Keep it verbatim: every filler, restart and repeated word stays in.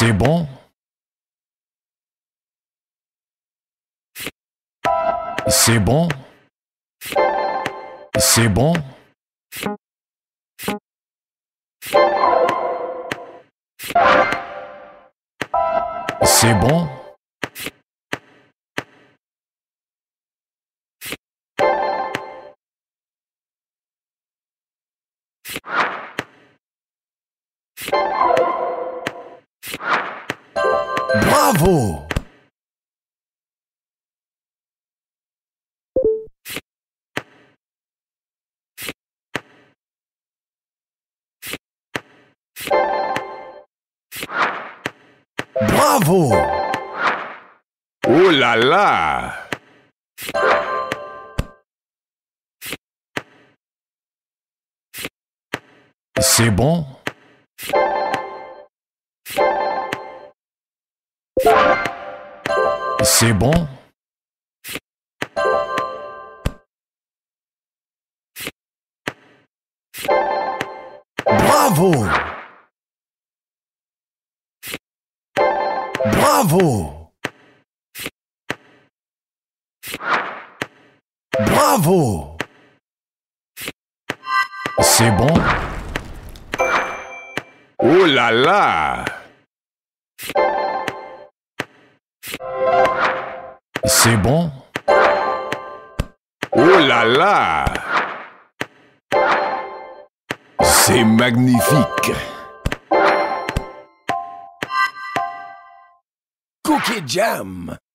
C'est bon? C'est bon? C'est bon? C'est bon? Bravo! Bravo! Oh là là! C'est bon? C'est bon? Bravo! Bravo! Bravo! C'est bon? Oh là là! C'est bon? Oh là là! C'est magnifique! Cookie Jam.